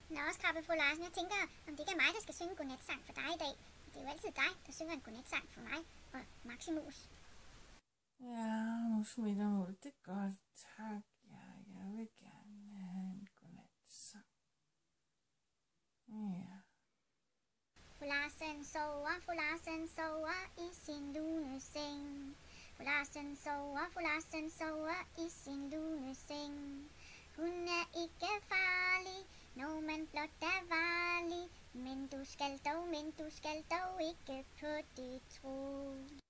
Nå, også Krabbe, fru Larsen. Jeg tænker, om det ikke er mig, der skal synge en godnatsang for dig i dag. Det er jo altid dig, der synger en godnatsang for mig og Maximus. Ja, nu smitter mod det godt. Tak, ja, jeg vil gerne have en godnatsang. Ja. Fru Larsen sover i sin lune seng. Fru Larsen sover i sin lune seng. Hun er ikke farlig, når man blot er varlig. Men du skal dog ikke på det tro.